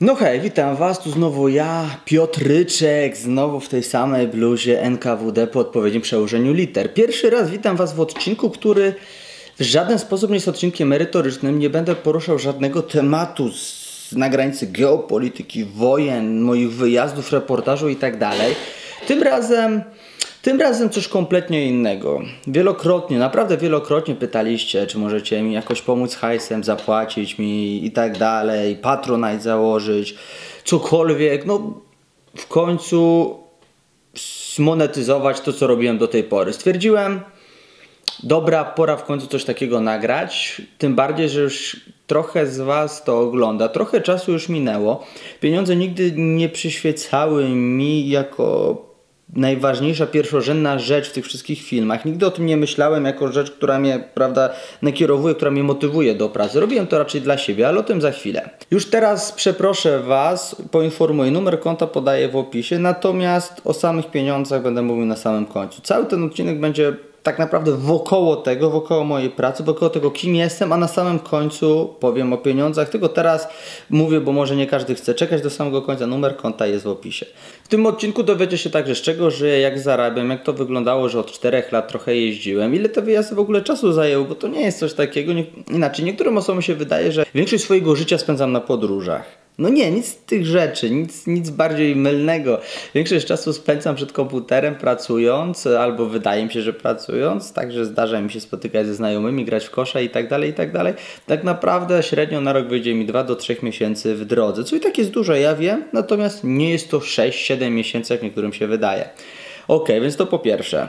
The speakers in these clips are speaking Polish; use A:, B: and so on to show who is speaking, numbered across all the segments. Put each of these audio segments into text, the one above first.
A: No hej, witam was, tu znowu ja, Piotryczek, znowu w tej samej bluzie NKWD po odpowiednim przełożeniu liter. Pierwszy raz witam was w odcinku, który w żaden sposób nie jest odcinkiem merytorycznym, nie będę poruszał żadnego tematu na granicy geopolityki, wojen, moich wyjazdów, reportażu i tak dalej. Tym razem coś kompletnie innego. Wielokrotnie, naprawdę wielokrotnie pytaliście, czy możecie mi jakoś pomóc hajsem, zapłacić mi i tak dalej, Patronite założyć, cokolwiek. No w końcu zmonetyzować to, co robiłem do tej pory. Stwierdziłem, dobra, pora w końcu coś takiego nagrać. Tym bardziej, że już trochę z was to ogląda. Trochę czasu już minęło. Pieniądze nigdy nie przyświecały mi jako najważniejsza, pierwszorzędna rzecz w tych wszystkich filmach. Nigdy o tym nie myślałem jako rzecz, która mnie, prawda, nakierowuje, która mnie motywuje do pracy. Robiłem to raczej dla siebie, ale o tym za chwilę. Już teraz przeproszę was, poinformuję, numer konta podaję w opisie, natomiast o samych pieniądzach będę mówił na samym końcu. Cały ten odcinek będzie tak naprawdę wokoło tego, wokoło mojej pracy, wokoło tego, kim jestem, a na samym końcu powiem o pieniądzach. Tego teraz mówię, bo może nie każdy chce czekać do samego końca. Numer konta jest w opisie. W tym odcinku dowiecie się także, z czego żyję, jak zarabiam, jak to wyglądało, że od 4 lat trochę jeździłem, ile te wyjazdy w ogóle czasu zajęły, bo to nie jest coś takiego. Inaczej, niektórym osobom się wydaje, że większość swojego życia spędzam na podróżach. No nie, nic z tych rzeczy, nic bardziej mylnego. Większość czasu spędzam przed komputerem pracując, albo wydaje mi się, że pracując, także zdarza mi się spotykać ze znajomymi, grać w kosza i tak dalej, i tak dalej. Tak naprawdę średnio na rok wyjdzie mi 2 do 3 miesięcy w drodze, co i tak jest dużo, ja wiem, natomiast nie jest to 6-7 miesięcy, jak niektórym się wydaje. Ok, więc to po pierwsze.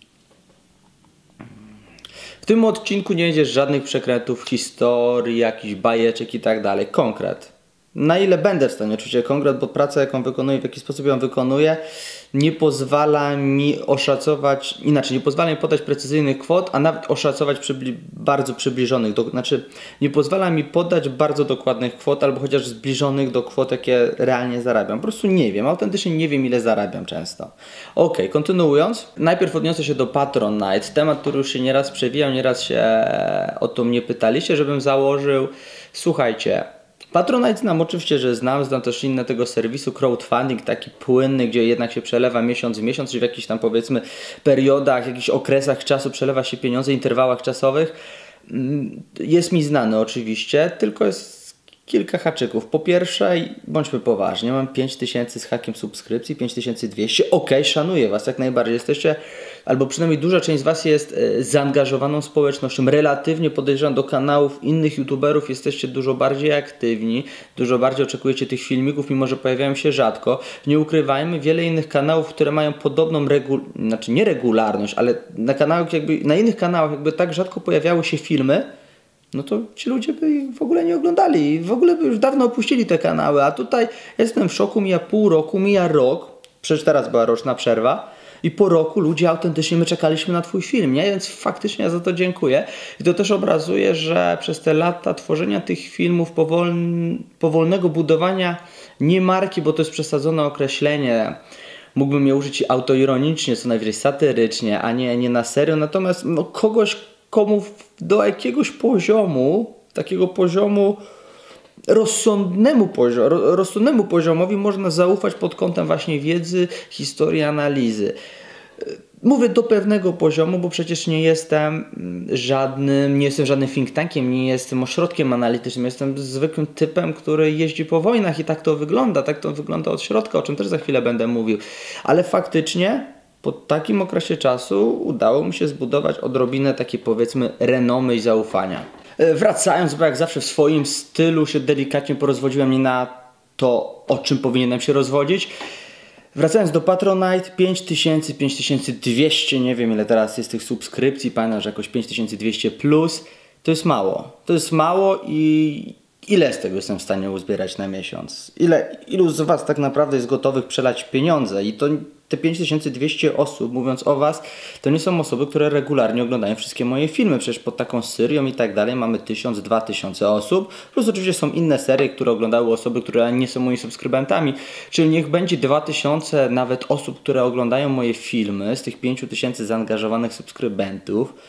A: W tym odcinku nie będzie żadnych przekrętów, historii, jakichś bajeczek i tak dalej. Konkret. Na ile będę w stanie, oczywiście konkret, bo praca, jaką wykonuję, w jaki sposób ją wykonuję, nie pozwala mi oszacować, inaczej, nie pozwala mi podać precyzyjnych kwot, a nawet oszacować bardzo przybliżonych, znaczy nie pozwala mi podać bardzo dokładnych kwot, albo chociaż zbliżonych do kwot, jakie realnie zarabiam. Po prostu nie wiem, autentycznie nie wiem, ile zarabiam często. Ok, kontynuując, najpierw odniosę się do Patronite, temat, który już się nieraz przewijał, nieraz się o to mnie pytaliście, żebym założył. Słuchajcie, Patronite znam, oczywiście, że znam też inne tego serwisu, crowdfunding taki płynny, gdzie jednak się przelewa miesiąc w miesiąc, czy w jakichś tam powiedzmy periodach, jakichś okresach czasu przelewa się pieniądze, interwałach czasowych. Jest mi znany oczywiście, tylko jest kilka haczyków. Po pierwsze, bądźmy poważni, mam 5000 z hakiem subskrypcji, 5200, ok, szanuję was, jak najbardziej jesteście, albo przynajmniej duża część z was jest zaangażowaną społecznością, relatywnie podejrzewam do kanałów innych youtuberów, jesteście dużo bardziej aktywni, dużo bardziej oczekujecie tych filmików, mimo że pojawiają się rzadko. Nie ukrywajmy, wiele innych kanałów, które mają podobną znaczy nie regularność, ale na innych kanałach jakby tak rzadko pojawiały się filmy, no to ci ludzie by ich w ogóle nie oglądali i w ogóle by już dawno opuścili te kanały, a tutaj jestem w szoku, mija pół roku, mija rok, przecież teraz była roczna przerwa i po roku ludzie autentycznie, my czekaliśmy na twój film, nie? Więc faktycznie ja za to dziękuję i to też obrazuje, że przez te lata tworzenia tych filmów, powolnego budowania nie marki, bo to jest przesadzone określenie, mógłbym je użyć autoironicznie, co najwyżej satyrycznie, a nie na serio, natomiast no, komu do jakiegoś poziomu, takiego poziomu rozsądnemu poziomowi można zaufać pod kątem właśnie wiedzy, historii, analizy. Mówię do pewnego poziomu, bo przecież nie jestem żadnym think tankiem, nie jestem ośrodkiem analitycznym, jestem zwykłym typem, który jeździ po wojnach i tak to wygląda od środka, o czym też za chwilę będę mówił. Ale faktycznie po takim okresie czasu udało mi się zbudować odrobinę takiej powiedzmy renomy i zaufania. Wracając, bo jak zawsze w swoim stylu się delikatnie porozwodziłem nie na to, o czym powinienem się rozwodzić. Wracając do Patronite, 5000, 5200, nie wiem ile teraz jest tych subskrypcji, pamiętam, że jakoś 5200 plus, to jest mało. To jest mało i ile z tego jestem w stanie uzbierać na miesiąc? Ilu z was tak naprawdę jest gotowych przelać pieniądze? I to te 5200 osób, mówiąc o was, to nie są osoby, które regularnie oglądają wszystkie moje filmy. Przecież pod taką serią i tak dalej mamy 1000-2000 osób. Plus oczywiście są inne serie, które oglądały osoby, które nie są moimi subskrybentami. Czyli niech będzie 2000 nawet osób, które oglądają moje filmy z tych 5000 zaangażowanych subskrybentów.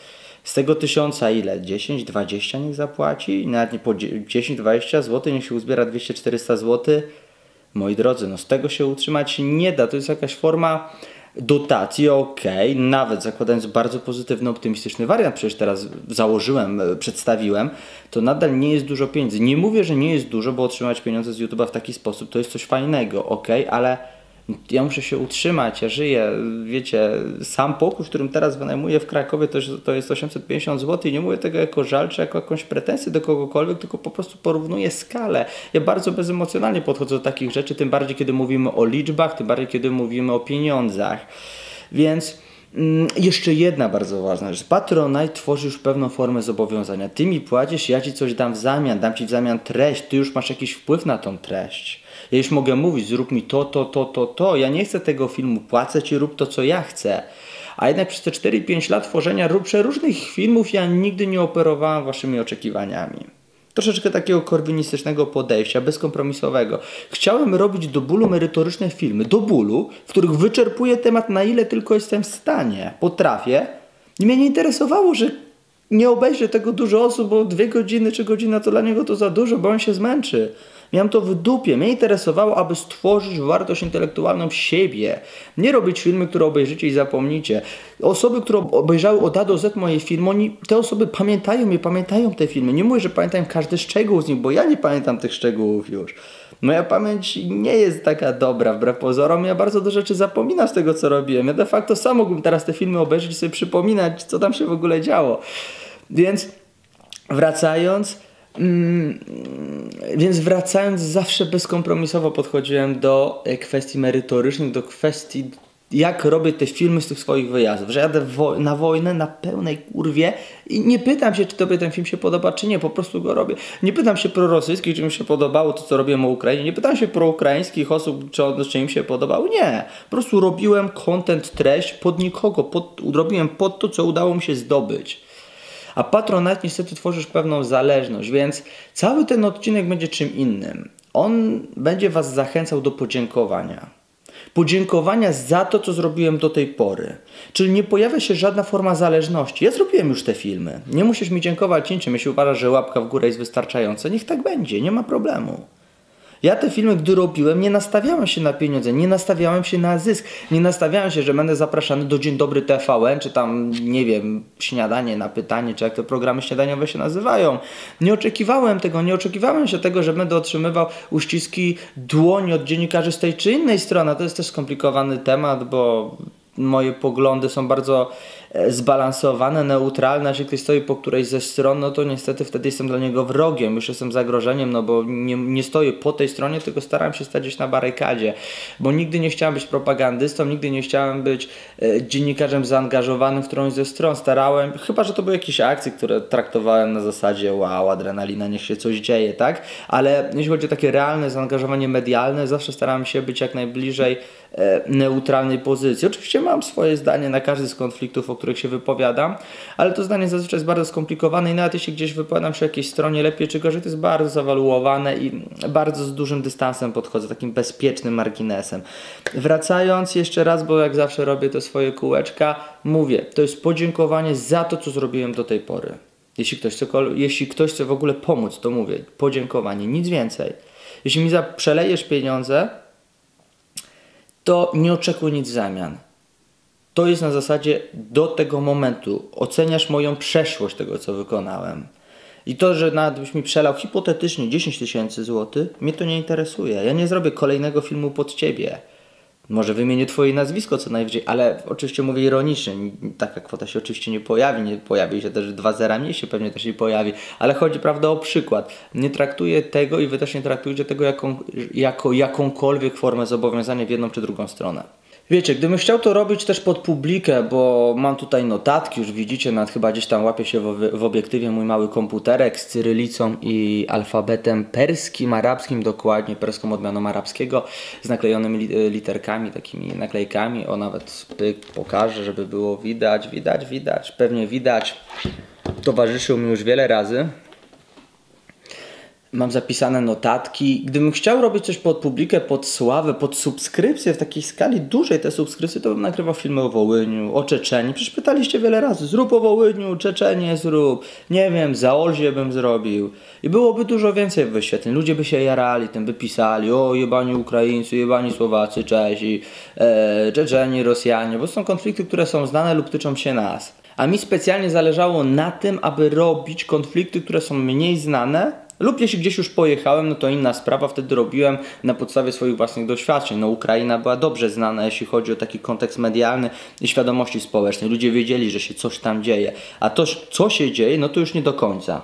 A: Z tego 1000 ile? 10, 20 niech zapłaci? Nawet nie po 10-20 zł, niech się uzbiera 200-400 zł. Moi drodzy, no z tego się utrzymać nie da. To jest jakaś forma dotacji, okej, nawet zakładając bardzo pozytywny, optymistyczny wariant, przecież teraz założyłem, przedstawiłem, to nadal nie jest dużo pieniędzy. Nie mówię, że nie jest dużo, bo otrzymać pieniądze z YouTube'a w taki sposób to jest coś fajnego, okej, ale ja muszę się utrzymać, ja żyję, wiecie, sam pokój, w którym teraz wynajmuję w Krakowie, to jest 850 zł i nie mówię tego jako żal, czy jako jakąś pretensję do kogokolwiek, tylko po prostu porównuję skalę. Ja bardzo bezemocjonalnie podchodzę do takich rzeczy, tym bardziej kiedy mówimy o liczbach, tym bardziej kiedy mówimy o pieniądzach. Więc jeszcze jedna bardzo ważna rzecz. Patronite tworzy już pewną formę zobowiązania. Ty mi płacisz, ja ci coś dam w zamian, dam ci w zamian treść, ty już masz jakiś wpływ na tą treść. Ja już mogę mówić, zrób mi to. Ja nie chcę tego filmu, płacę ci, rób to, co ja chcę. A jednak przez te 4-5 lat tworzenia przeróżnych filmów ja nigdy nie operowałem waszymi oczekiwaniami. Troszeczkę takiego korwinistycznego podejścia, bezkompromisowego. Chciałem robić do bólu merytoryczne filmy, do bólu, w których wyczerpuję temat na ile tylko jestem w stanie. Potrafię. I mnie nie interesowało, że nie obejrzy tego dużo osób, bo 2 godziny czy godzina to dla niego to za dużo, bo on się zmęczy. Miałem to w dupie. Mnie interesowało, aby stworzyć wartość intelektualną siebie. Nie robić filmy, które obejrzycie i zapomnicie. Osoby, które obejrzały od A do Z moje filmy, te osoby pamiętają te filmy. Nie mówię, że pamiętają każdy szczegół z nich, bo ja nie pamiętam tych szczegółów już. Moja pamięć nie jest taka dobra, wbrew pozorom. Ja bardzo dużo rzeczy zapominam z tego, co robiłem. Ja de facto sam mógłbym teraz te filmy obejrzeć i sobie przypominać, co tam się w ogóle działo. Więc wracając, zawsze bezkompromisowo podchodziłem do kwestii merytorycznych, do kwestii jak robię te filmy z tych swoich wyjazdów, że jadę na wojnę na pełnej kurwie i nie pytam się, czy tobie ten film się podoba, czy nie, po prostu go robię. Nie pytam się prorosyjskich, czy im się podobało to, co robiłem o Ukrainie, nie pytam się proukraińskich osób, czy im się podobało, nie. Po prostu robiłem content, treść pod nikogo, robiłem pod to, co udało mi się zdobyć. A Patronite niestety tworzysz pewną zależność, więc cały ten odcinek będzie czym innym. On będzie was zachęcał do podziękowania. Podziękowania za to, co zrobiłem do tej pory. Czyli nie pojawia się żadna forma zależności. Ja zrobiłem już te filmy. Nie musisz mi dziękować niczym. Jeśli uważasz, że łapka w górę jest wystarczająca, niech tak będzie. Nie ma problemu. Ja te filmy, gdy robiłem, nie nastawiałem się na pieniądze, nie nastawiałem się na zysk, nie nastawiałem się, że będę zapraszany do Dzień Dobry TVN, czy tam, nie wiem, Śniadanie na pytanie, czy jak te programy śniadaniowe się nazywają. Nie oczekiwałem tego, nie oczekiwałem się tego, że będę otrzymywał uściski dłoni od dziennikarzy z tej czy innej strony. To jest też skomplikowany temat, bo moje poglądy są bardzo zbalansowane, neutralne. Jeśli ktoś stoi po którejś ze stron, no to niestety wtedy jestem dla niego wrogiem, już jestem zagrożeniem, no bo nie stoję po tej stronie, tylko staram się stać gdzieś na barykadzie, bo nigdy nie chciałem być propagandystą, nigdy nie chciałem być dziennikarzem zaangażowanym w którąś ze stron. Starałem, chyba że to były jakieś akcje, które traktowałem na zasadzie wow, adrenalina, niech się coś dzieje, tak? Ale jeśli chodzi o takie realne zaangażowanie medialne, zawsze starałem się być jak najbliżej neutralnej pozycji. Oczywiście mam swoje zdanie na każdy z konfliktów, o których się wypowiadam, ale to zdanie zazwyczaj jest bardzo skomplikowane i nawet jeśli gdzieś wypowiadam się o jakiejś stronie lepiej czy gorzej, to jest bardzo zawaluowane i bardzo z dużym dystansem podchodzę, takim bezpiecznym marginesem. Wracając jeszcze raz, bo jak zawsze robię te swoje kółeczka, mówię, to jest podziękowanie za to, co zrobiłem do tej pory. Jeśli ktoś chce w ogóle pomóc, to mówię, podziękowanie, nic więcej. Jeśli mi przelejesz pieniądze, to nie oczekuj nic w zamian. To jest na zasadzie do tego momentu. Oceniasz moją przeszłość tego, co wykonałem. I to, że nawet byś mi przelał hipotetycznie 10 000 złotych, mnie to nie interesuje. Ja nie zrobię kolejnego filmu pod ciebie. Może wymienię twoje nazwisko co najwyżej, ale oczywiście mówię ironicznie. Taka kwota się oczywiście nie pojawi. Nie pojawi się też 2 zera mniej się pewnie też nie pojawi. Ale chodzi, prawda, o przykład. Nie traktuję tego i wy też nie traktujecie tego jako jakąkolwiek formę zobowiązania w jedną czy drugą stronę. Wiecie, gdybym chciał to robić też pod publikę, bo mam tutaj notatki, już widzicie, nawet chyba gdzieś tam łapie się w obiektywie mój mały komputerek z cyrylicą i alfabetem perskim, arabskim, dokładnie perską odmianą arabskiego, z naklejonymi literkami, takimi naklejkami. O, nawet pokażę, żeby było widać, pewnie widać. Towarzyszył mi już wiele razy. mam zapisane notatki. Gdybym chciał robić coś pod publikę, pod sławę, pod subskrypcję w takiej skali dużej te subskrypcje, to bym nagrywał filmy o Wołyniu, o Czeczenii. Przecież pytaliście wiele razy, zrób o Wołyniu, Czeczenię zrób, nie wiem, Zaolzie bym zrobił. I byłoby dużo więcej wyświetleń. Ludzie by się jarali, tym by pisali, o jebani Ukraińcy, jebani Słowacy, Czesi, Czeczeni, Rosjanie, bo są konflikty, które są znane lub tyczą się nas. A mi specjalnie zależało na tym, aby robić konflikty, które są mniej znane, lub jeśli gdzieś już pojechałem, no to inna sprawa, wtedy robiłem na podstawie swoich własnych doświadczeń. No Ukraina była dobrze znana, jeśli chodzi o taki kontekst medialny i świadomości społecznej. Ludzie wiedzieli, że się coś tam dzieje, a to, co się dzieje, no to już nie do końca.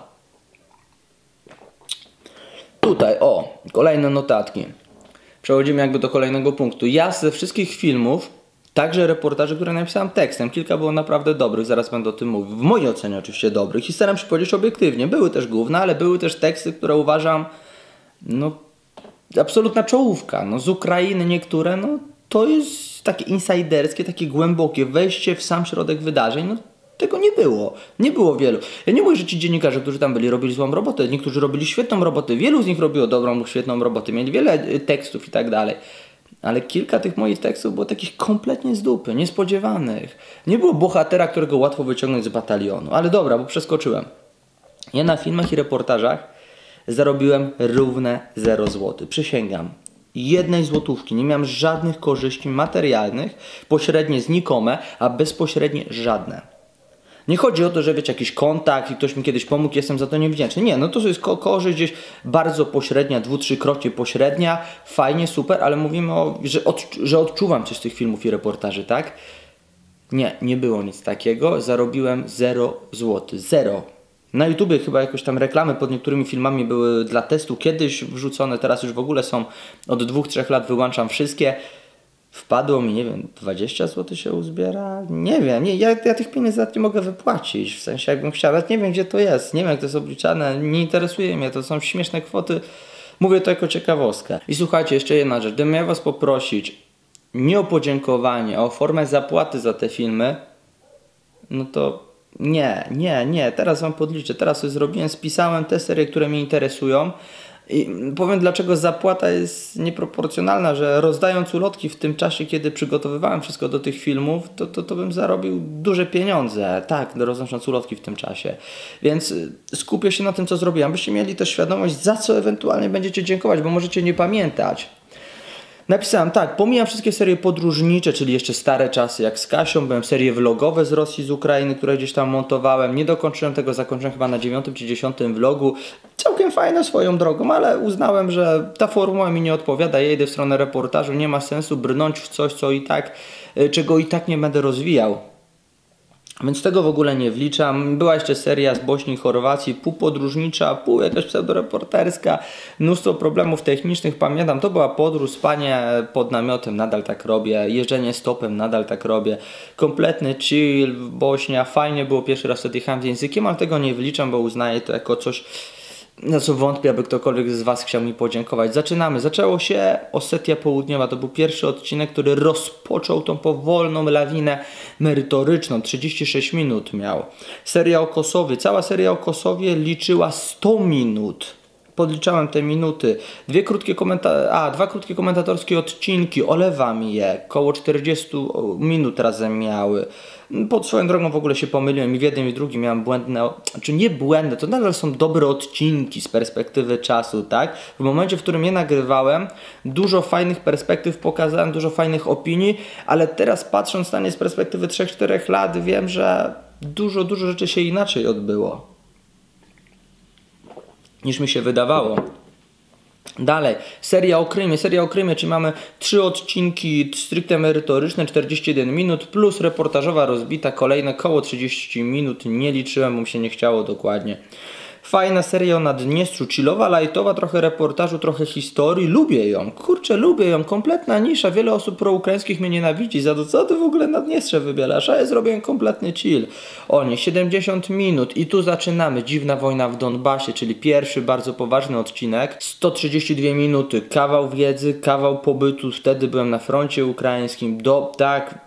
A: Tutaj, o, kolejne notatki. Przechodzimy jakby do kolejnego punktu. Ja ze wszystkich filmów, także reportaży, które napisałem tekstem, kilka było naprawdę dobrych, zaraz będę o tym mówił. W mojej ocenie oczywiście dobrych i staram się powiedzieć obiektywnie. Były też główne, ale były też teksty, które uważam, no, absolutna czołówka. No, z Ukrainy niektóre, no, to jest takie insajderskie, takie głębokie wejście w sam środek wydarzeń, no, tego nie było. Nie było wielu. Ja nie mówię, że ci dziennikarze, którzy tam byli, robili złą robotę. Niektórzy robili świetną robotę. Wielu z nich robiło dobrą lub świetną robotę. Mieli wiele tekstów i tak dalej. Ale kilka tych moich tekstów było takich kompletnie z dupy, niespodziewanych. Nie było bohatera, którego łatwo wyciągnąć z batalionu. Ale dobra, bo przeskoczyłem. Ja na filmach i reportażach zarobiłem równe 0 zł. Przysięgam. 1 złotówki. Nie miałem żadnych korzyści materialnych, pośrednie znikome, a bezpośrednie żadne. Nie chodzi o to, że wiecie, jakiś kontakt i ktoś mi kiedyś pomógł, jestem za to niewdzięczny. Nie, no to jest korzyść gdzieś bardzo pośrednia, 2-3-krotnie pośrednia, fajnie, super, ale mówimy o, że odczuwam coś z tych filmów i reportaży, tak? Nie było nic takiego, zarobiłem 0 zł, 0. Na YouTubie chyba jakoś tam reklamy pod niektórymi filmami były dla testu kiedyś wrzucone, teraz już w ogóle są od 2-3 lat, wyłączam wszystkie. Wpadło mi, nie wiem, 20 zł się uzbiera? Nie wiem, ja tych pieniędzy nawet nie mogę wypłacić, w sensie jakbym chciał, nawet nie wiem gdzie to jest, nie wiem jak to jest obliczane, nie interesuje mnie, to są śmieszne kwoty, mówię to jako ciekawostkę. I słuchajcie, jeszcze jedna rzecz, gdybym ja was poprosić nie o podziękowanie, a o formę zapłaty za te filmy, no to nie, teraz wam podliczę, teraz coś zrobiłem, spisałem te serie, które mnie interesują. I powiem dlaczego zapłata jest nieproporcjonalna, że rozdając ulotki w tym czasie, kiedy przygotowywałem wszystko do tych filmów, to bym zarobił duże pieniądze, tak, roznosząc ulotki w tym czasie. Więc skupię się na tym, co zrobiłem, byście mieli też świadomość, za co ewentualnie będziecie dziękować, bo możecie nie pamiętać. Napisałem tak, pomijam wszystkie serie podróżnicze, czyli jeszcze stare czasy jak z Kasią, byłem serie vlogowe z Rosji, z Ukrainy, które gdzieś tam montowałem, nie dokończyłem tego, zakończyłem chyba na 9 czy 10 vlogu, całkiem fajne swoją drogą, ale uznałem, że ta formuła mi nie odpowiada, ja idę w stronę reportażu, nie ma sensu brnąć w coś, czego i tak nie będę rozwijał. Więc tego w ogóle nie wliczam. Była jeszcze seria z Bośni i Chorwacji, pół podróżnicza, pół jakaś pseudoreporterska, mnóstwo problemów technicznych, pamiętam, to była podróż, spanie pod namiotem, nadal tak robię, jeżdżenie stopem, nadal tak robię, kompletny chill, Bośnia, fajnie było, pierwszy raz wtedy jechałem z językiem, ale tego nie wliczam, bo uznaję to jako coś, na co wątpię, aby ktokolwiek z was chciał mi podziękować. Zaczynamy. Zaczęło się Osetia Południowa. To był pierwszy odcinek, który rozpoczął tą powolną lawinę merytoryczną. 36 minut miał. Seria o Kosowie. Cała seria o Kosowie liczyła 100 minut. Podliczałem te minuty. Dwa krótkie komentatorskie odcinki. Olewam je. Koło 40 minut razem miały. Pod swoją drogą w ogóle się pomyliłem i w jednym i w drugim miałem błędne, czy nie błędne, to nadal są dobre odcinki z perspektywy czasu, tak? W momencie, w którym je nagrywałem, dużo fajnych perspektyw pokazałem, dużo fajnych opinii, ale teraz patrząc na nie z perspektywy 3-4 lat, wiem, że dużo rzeczy się inaczej odbyło, niż mi się wydawało. Dalej, seria o Krymie, czyli mamy 3 odcinki stricte merytoryczne, 41 minut, plus reportażowa rozbita, kolejne koło 30 minut, nie liczyłem, bo mi się nie chciało dokładnie. Fajna seria o Naddniestrzu, chillowa, lightowa, trochę reportażu, trochę historii, lubię ją, kurczę, lubię ją, kompletna nisza, wiele osób proukraińskich mnie nienawidzi, za to co ty w ogóle Naddniestrze wybierasz, a ja zrobiłem kompletny chill. O nie, 70 minut i tu zaczynamy, dziwna wojna w Donbasie, czyli pierwszy bardzo poważny odcinek, 132 minuty, kawał wiedzy, kawał pobytu, wtedy byłem na froncie ukraińskim, tak,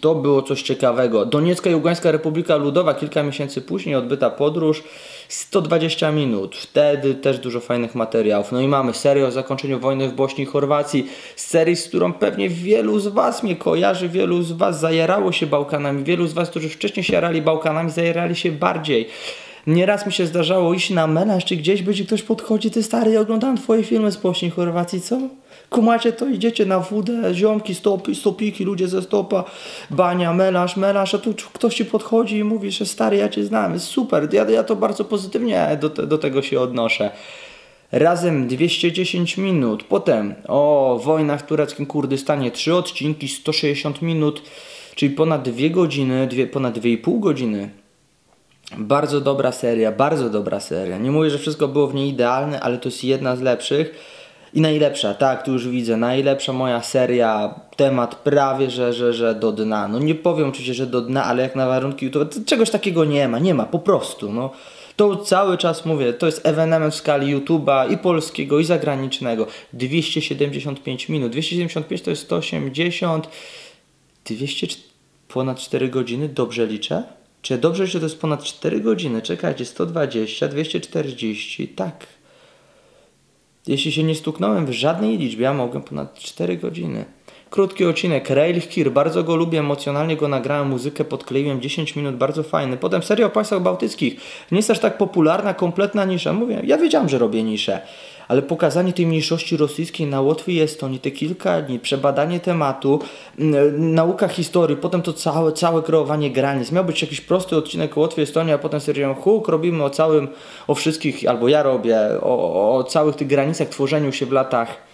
A: To było coś ciekawego. Doniecka i Ługańska Republika Ludowa, kilka miesięcy później odbyta podróż, 120 minut. Wtedy też dużo fajnych materiałów. No i mamy serię o zakończeniu wojny w Bośni i Chorwacji. Serię, z którą pewnie wielu z Was mnie kojarzy, wielu z Was zajarało się Bałkanami. Wielu z Was, którzy wcześniej się jarali Bałkanami, zajarali się bardziej. Nieraz mi się zdarzało iść na melanż, czy gdzieś będzie ktoś podchodzi, ty stary, ja oglądałem twoje filmy z Bośni i Chorwacji, co? Kumacie to, idziecie na wódę, ziomki, stopiki, ludzie ze stopa, bania, melanż, a tu ktoś ci podchodzi i mówi, że stary, ja cię znam, jest super, ja to bardzo pozytywnie do tego się odnoszę. Razem 210 minut, potem o wojnach w tureckim Kurdystanie 3 odcinki, 160 minut, czyli ponad 2 godziny, ponad 2,5 godziny. Bardzo dobra seria. Nie mówię, że wszystko było w niej idealne, ale to jest jedna z lepszych i najlepsza, tak, tu już widzę, najlepsza moja seria, temat prawie, że do dna. No nie powiem oczywiście, że do dna, ale jak na warunki YouTube, czegoś takiego nie ma, po prostu, no. To cały czas mówię, to jest ewenement w skali YouTube'a i polskiego, i zagranicznego. 275 minut, 275 to jest 180, 200, ponad 4 godziny, dobrze liczę? Czy dobrze, że to jest ponad 4 godziny? Czekajcie, 120, 240, tak. Jeśli się nie stuknąłem w żadnej liczbie, ja mogłem ponad 4 godziny. Krótki odcinek, Rail Kir, bardzo go lubię, emocjonalnie go nagrałem, muzykę podkleiłem, 10 minut, bardzo fajny. Potem seria o państwach bałtyckich, nie jest aż tak popularna, kompletna nisza. Mówię, ja wiedziałem, że robię niszę, ale pokazanie tej mniejszości rosyjskiej na Łotwie i Estonii, te kilka dni, przebadanie tematu, nauka historii, potem to całe kreowanie granic. Miał być jakiś prosty odcinek o Łotwie, Estonii, a potem serią robimy o wszystkich, albo ja robię, o całych tych granicach, tworzeniu się w latach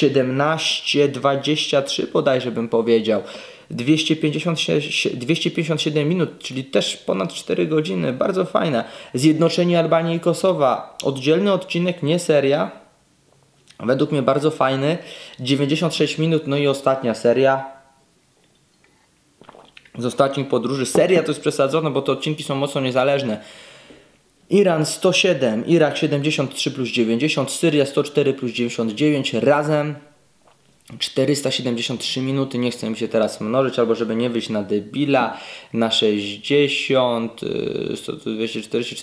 A: 17-23 bodajże bym powiedział. 257 minut, czyli też ponad 4 godziny. Bardzo fajne. Zjednoczenie Albanii i Kosowa. Oddzielny odcinek, nie seria. Według mnie bardzo fajny. 96 minut, no i ostatnia seria. Z ostatnich podróży. Seria to jest przesadzone, bo te odcinki są mocno niezależne. Iran 107, Irak 73 plus 90, Syria 104 plus 99, razem 473 minuty, nie chcę mi się teraz mnożyć, albo żeby nie wyjść na debila, na 60, 240,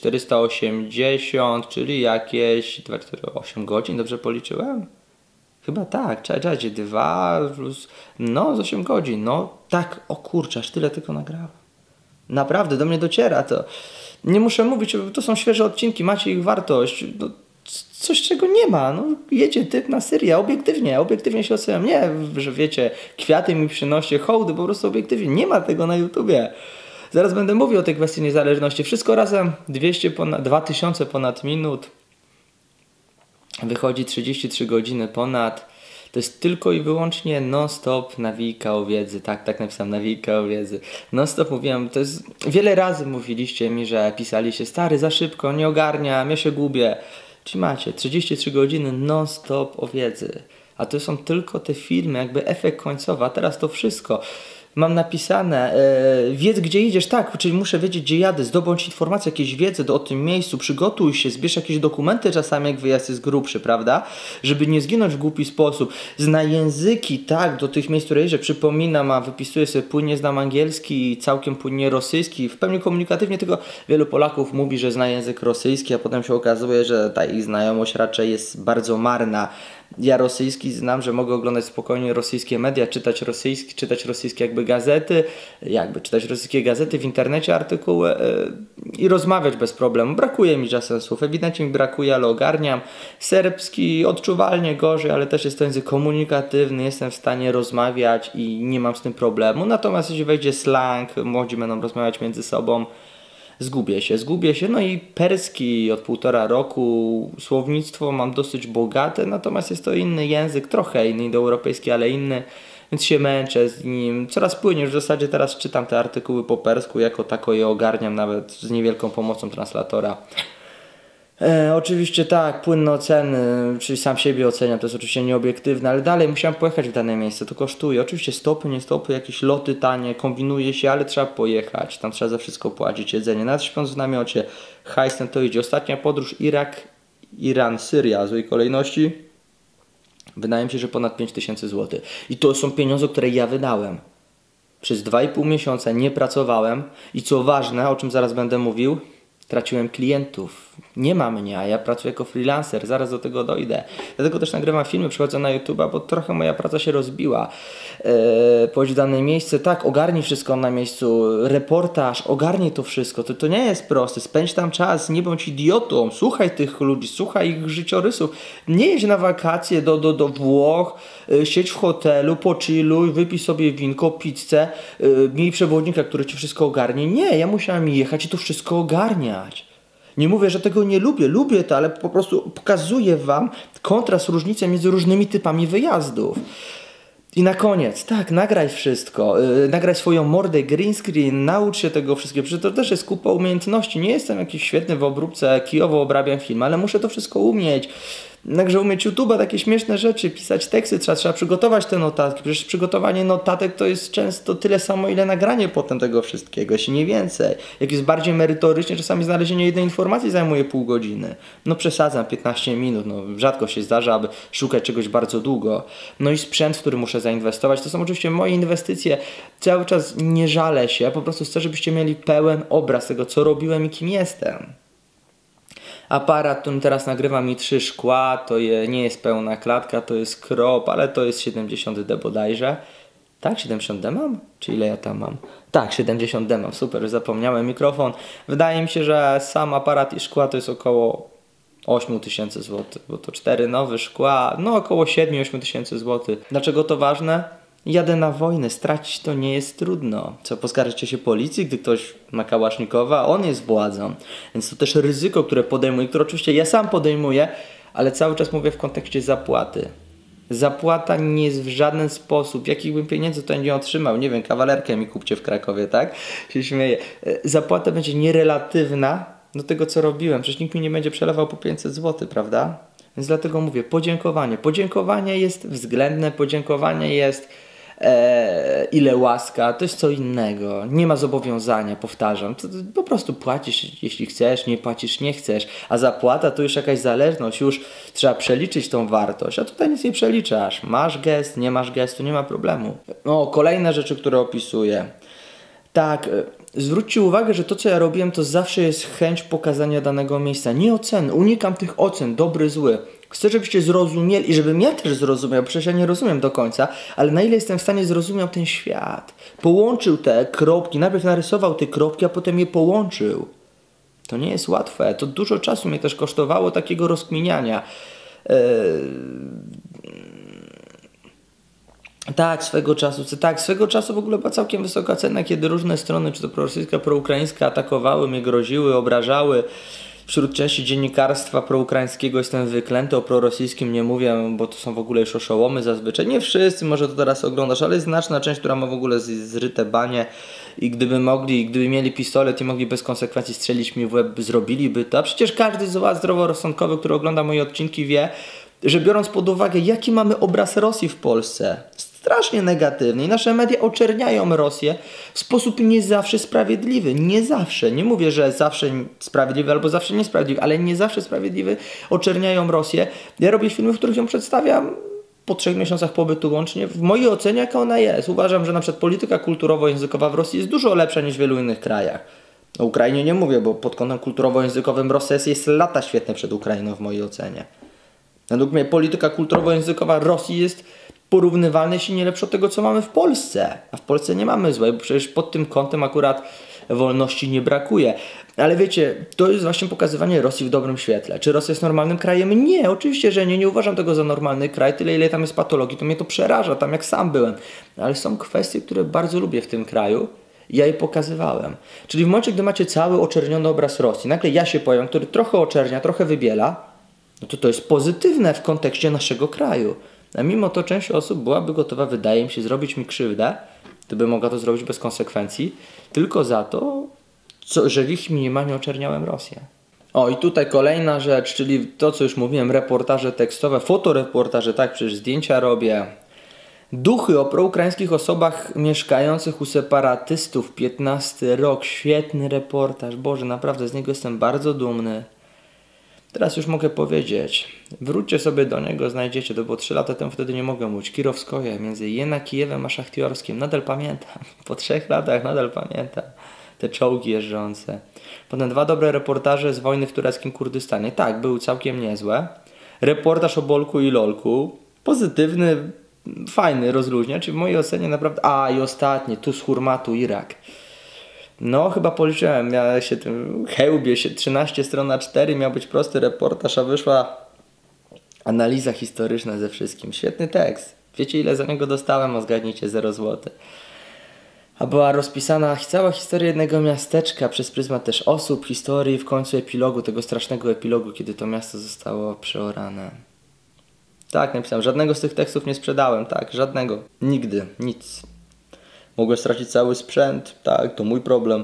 A: 480, czyli jakieś 8 godzin, dobrze policzyłem? Chyba tak, czekajcie, 2 plus, no z 8 godzin, no tak, o kurczę, aż tyle tylko nagrałem. Naprawdę, do mnie dociera to. Nie muszę mówić, to są świeże odcinki, macie ich wartość. No, coś, czego nie ma. No, jedzie typ na Syrię, obiektywnie się oceniam. Nie, że wiecie, kwiaty mi przynosi, hołdy, po prostu obiektywnie. Nie ma tego na YouTubie. Zaraz będę mówił o tej kwestii niezależności. Wszystko razem 2000 ponad minut. Wychodzi 33 godziny ponad. To jest tylko i wyłącznie non-stop nawijka o wiedzy. Tak napisałem, nawijka o wiedzy. Non-stop mówiłem, to jest... Wiele razy mówiliście mi, że pisaliście, stary, za szybko, nie ogarniam, ja się gubię. Czyli macie 33 godziny non-stop o wiedzy. A to są tylko te filmy, jakby efekt końcowy, a teraz to wszystko. Mam napisane, wiedz gdzie idziesz, tak, czyli muszę wiedzieć gdzie jadę, zdobądź informacje, jakieś wiedzę o tym miejscu, przygotuj się, zbierz jakieś dokumenty czasami jak wyjazd jest grubszy, prawda, żeby nie zginąć w głupi sposób. Znaj języki, tak, do tych miejsc, które jeżdżę, przypominam, a wypisuję sobie płynnie znam angielski, całkiem płynnie rosyjski, w pełni komunikatywnie, tylko wielu Polaków mówi, że zna język rosyjski, a potem się okazuje, że ta ich znajomość raczej jest bardzo marna. Ja rosyjski znam, że mogę oglądać spokojnie rosyjskie media, czytać rosyjskie czytać rosyjskie gazety w internecie, artykuły i rozmawiać bez problemu. Brakuje mi czasem słów, ewidentnie mi brakuje, ale ogarniam. Serbski odczuwalnie gorzej, ale też jest to język komunikatywny, jestem w stanie rozmawiać i nie mam z tym problemu. Natomiast jeśli wejdzie slang, młodzi będą rozmawiać między sobą, zgubię się, no i perski od 1,5 roku, słownictwo mam dosyć bogate, natomiast jest to inny język, trochę inny, indoeuropejski, ale inny, więc się męczę z nim, coraz płynniej, już w zasadzie teraz czytam te artykuły po persku, jako tako je ogarniam, nawet z niewielką pomocą translatora. Oczywiście tak, płynne oceny, czyli sam siebie oceniam, to jest oczywiście nieobiektywne, ale dalej musiałem pojechać w dane miejsce, to kosztuje. Oczywiście stopy, nie stopy, jakieś loty tanie, kombinuje się, ale trzeba pojechać, tam trzeba za wszystko płacić, jedzenie, nawet śpiąc w namiocie, hajs ten to idzie. Ostatnia podróż Irak, Iran, Syria, w złej kolejności, wydaje mi się, że ponad 5000 zł. I to są pieniądze, które ja wydałem. Przez 2,5 miesiąca nie pracowałem i co ważne, o czym zaraz będę mówił, traciłem klientów. Nie ma mnie, a ja pracuję jako freelancer, zaraz do tego dojdę. Dlatego też nagrywam filmy, przychodzę na YouTube'a, bo trochę moja praca się rozbiła. Pójdź w dane miejsce, tak, ogarnij wszystko na miejscu, reportaż, ogarnij to wszystko. To nie jest proste, spędź tam czas, nie bądź idiotą, słuchaj tych ludzi, słuchaj ich życiorysów. Nie jedź na wakacje do Włoch, siedź w hotelu, pochilluj, wypij sobie winko, pizzę, miej przewodnika, który ci wszystko ogarnie. Nie, ja musiałem jechać i to wszystko ogarniać. Nie mówię, że tego nie lubię, lubię to, ale po prostu pokazuję wam kontrast, różnicę między różnymi typami wyjazdów. I na koniec, tak, nagraj wszystko, nagraj swoją mordę, green screen, naucz się tego wszystkiego, przecież to też jest kupa umiejętności, nie jestem jakiś świetny w obróbce, kijowo obrabiam film, ale muszę to wszystko umieć. Także umieć YouTube'a, takie śmieszne rzeczy, pisać teksty, trzeba przygotować te notatki, przecież przygotowanie notatek to jest często tyle samo, ile nagranie potem tego wszystkiego, jeśli nie więcej. Jak jest bardziej merytorycznie, czasami znalezienie jednej informacji zajmuje pół godziny. No przesadzam, 15 minut, no rzadko się zdarza, aby szukać czegoś bardzo długo. No i sprzęt, w który muszę zainwestować, to są oczywiście moje inwestycje, cały czas nie żalę się, po prostu chcę, żebyście mieli pełen obraz tego, co robiłem i kim jestem. Aparat, którym teraz nagrywam, mi 3 szkła, to nie jest pełna klatka, to jest crop, ale to jest 70D bodajże. Tak, 70D mam? Czy ile ja tam mam? Tak, 70D mam, super, zapomniałem. Mikrofon. Wydaje mi się, że sam aparat i szkła to jest około 8000 zł, bo to 4 nowe szkła, no około 7-8 tysięcy zł. Dlaczego to ważne? Jadę na wojnę, stracić to nie jest trudno. Co, poskarżycie się policji, gdy ktoś ma kałasznikowa? On jest władzą. Więc to też ryzyko, które podejmuję, które oczywiście ja sam podejmuję, ale cały czas mówię w kontekście zapłaty. Zapłata nie jest w żaden sposób, jakich bym pieniędzy to nie otrzymał, nie wiem, kawalerkę mi kupcie w Krakowie, tak? Się śmieję. Zapłata będzie nierelatywna do tego, co robiłem. Przecież nikt mi nie będzie przelewał po 500 zł, prawda? Więc dlatego mówię, podziękowanie. Podziękowanie jest względne, podziękowanie jest ile łaska, to jest co innego. Nie ma zobowiązania, powtarzam. To po prostu płacisz, jeśli chcesz, nie płacisz, nie chcesz. A zapłata to już jakaś zależność, już trzeba przeliczyć tą wartość. A tutaj nic nie przeliczasz. Masz gest, nie masz gestu, nie ma problemu. No, kolejne rzeczy, które opisuję. Tak, zwróćcie uwagę, że to, co ja robiłem, to zawsze jest chęć pokazania danego miejsca. Nie oceny, unikam tych ocen, dobry, zły. Chcę, żebyście zrozumieli i żebym ja też zrozumiał, przecież ja nie rozumiem do końca, ale na ile jestem w stanie zrozumiał ten świat. Połączył te kropki, najpierw narysował te kropki, a potem je połączył. To nie jest łatwe, to dużo czasu mnie też kosztowało takiego rozkminiania. Tak, swego czasu w ogóle była całkiem wysoka cena, kiedy różne strony, czy to prorosyjska, proukraińska, atakowały mnie, groziły, obrażały. Wśród części dziennikarstwa proukraińskiego jestem wyklęty, o prorosyjskim nie mówię, bo to są w ogóle już oszołomy zazwyczaj. Nie wszyscy, może to teraz oglądasz, ale jest znaczna część, która ma w ogóle zryte banie i gdyby mogli, gdyby mieli pistolet i mogli bez konsekwencji strzelić mi w łeb, zrobiliby to. A przecież każdy z was zdroworozsądkowy, który ogląda moje odcinki, wie, że biorąc pod uwagę, jaki mamy obraz Rosji w Polsce, strasznie negatywny i nasze media oczerniają Rosję w sposób nie zawsze sprawiedliwy. Nie zawsze. Nie mówię, że zawsze sprawiedliwy albo zawsze niesprawiedliwy, ale nie zawsze sprawiedliwy oczerniają Rosję. Ja robię filmy, w których ją przedstawiam po 3 miesiącach pobytu łącznie. W mojej ocenie, jaka ona jest. Uważam, że na przykład polityka kulturowo-językowa w Rosji jest dużo lepsza niż w wielu innych krajach. O Ukrainie nie mówię, bo pod kątem kulturowo-językowym Rosja jest lata świetnie przed Ukrainą w mojej ocenie. Według mnie polityka kulturowo-językowa Rosji jest porównywalna, jeśli nie lepsza od tego, co mamy w Polsce. A w Polsce nie mamy złej, bo przecież pod tym kątem akurat wolności nie brakuje. Ale wiecie, to jest właśnie pokazywanie Rosji w dobrym świetle. Czy Rosja jest normalnym krajem? Nie, oczywiście, że nie. Nie uważam tego za normalny kraj. Tyle, ile tam jest patologii, to mnie to przeraża, tam jak sam byłem. Ale są kwestie, które bardzo lubię w tym kraju. Ja je pokazywałem. Czyli w momencie, gdy macie cały oczerniony obraz Rosji, nagle ja się pojawiam, który trochę oczernia, trochę wybiela, no to jest pozytywne w kontekście naszego kraju. A mimo to część osób byłaby gotowa, wydaje mi się, zrobić mi krzywdę, gdyby mogła to zrobić bez konsekwencji, tylko za to, że w ich mniemaniu oczerniałem Rosję. O, i tutaj kolejna rzecz, czyli to, co już mówiłem, reportaże tekstowe, fotoreportaże, tak, przecież zdjęcia robię. Duchy o proukraińskich osobach mieszkających u separatystów, 15 rok, świetny reportaż, Boże, naprawdę z niego jestem bardzo dumny. Teraz już mogę powiedzieć. Wróćcie sobie do niego, znajdziecie. To było 3 lata temu, wtedy nie mogę mówić. Kirowskoje, między Jena Kijewem a Szachtiorskim. Nadal pamiętam. Po 3 latach nadal pamiętam. Te czołgi jeżdżące. Potem 2 dobre reportaże z wojny w tureckim Kurdystanie. Tak, były całkiem niezłe. Reportaż o Bolku i Lolku. Pozytywny, fajny, rozluźnia. Czyli w mojej ocenie naprawdę... A, i ostatni. Tu z Hurmatu, Irak. No, chyba policzyłem, miała się tym chełbie się 13 stron na 4, miał być prosty reportaż, a wyszła analiza historyczna ze wszystkim. Świetny tekst. Wiecie, ile za niego dostałem? O, zgadnijcie, 0 zł. A była rozpisana cała historia jednego miasteczka przez pryzmat też osób, historii, w końcu epilogu, tego strasznego epilogu, kiedy to miasto zostało przeorane. Tak, napisałem, żadnego z tych tekstów nie sprzedałem, tak, żadnego. Nigdy, nic. Mogłem stracić cały sprzęt, tak, to mój problem.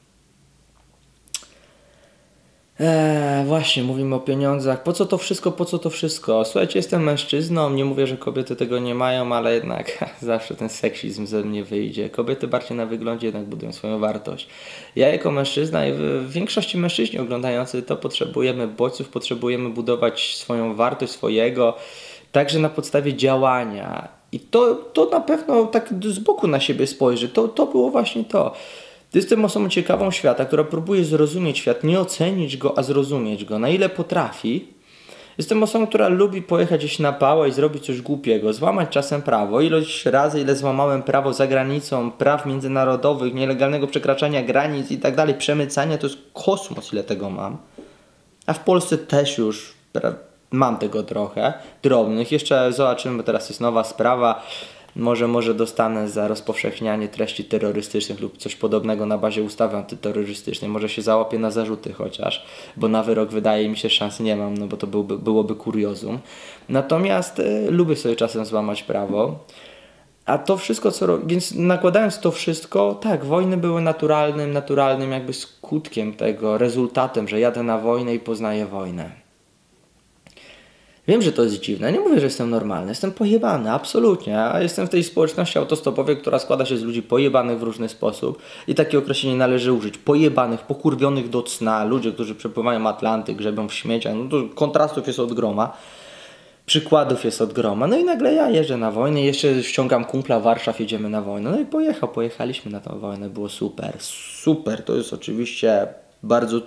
A: Właśnie, mówimy o pieniądzach. Po co to wszystko, po co to wszystko? Słuchajcie, jestem mężczyzną, nie mówię, że kobiety tego nie mają, ale jednak zawsze ten seksizm ze mnie wyjdzie. Kobiety bardziej na wyglądzie jednak budują swoją wartość. Ja jako mężczyzna i w większości mężczyźni oglądający to potrzebujemy bodźców, potrzebujemy budować swoją wartość swojego, także na podstawie działania. I to na pewno tak z boku na siebie spojrzy. To było właśnie to. Jestem osobą ciekawą świata, która próbuje zrozumieć świat, nie ocenić go, a zrozumieć go, na ile potrafi. Jestem osobą, która lubi pojechać gdzieś na pałę i zrobić coś głupiego, złamać czasem prawo. Ilość razy, ile złamałem prawo za granicą, praw międzynarodowych, nielegalnego przekraczania granic i tak dalej, przemycania, to jest kosmos, ile tego mam. A w Polsce też już mam tego trochę, drobnych. Jeszcze zobaczymy, bo teraz jest nowa sprawa. Może dostanę za rozpowszechnianie treści terrorystycznych lub coś podobnego na bazie ustawy antyterrorystycznej. Może się załapię na zarzuty chociaż, bo na wyrok wydaje mi się szans nie mam, no bo to byłoby kuriozum. Natomiast lubię sobie czasem złamać prawo. A to wszystko, więc nakładając to wszystko, tak, wojny były naturalnym jakby skutkiem tego, rezultatem, że jadę na wojnę i poznaję wojnę. Wiem, że to jest dziwne. Nie mówię, że jestem normalny. Jestem pojebany, absolutnie. A jestem w tej społeczności autostopowej, która składa się z ludzi pojebanych w różny sposób. I takie określenie należy użyć. Pojebanych, pokurwionych do cna. Ludzie, którzy przepływają Atlantyk, grzebią w śmieciach. No to kontrastów jest od groma. Przykładów jest od groma. No i nagle ja jeżdżę na wojnę. Jeszcze ściągam kumpla Warszaw, jedziemy na wojnę. No i pojechaliśmy na tę wojnę. Było super. Super. To jest oczywiście bardzo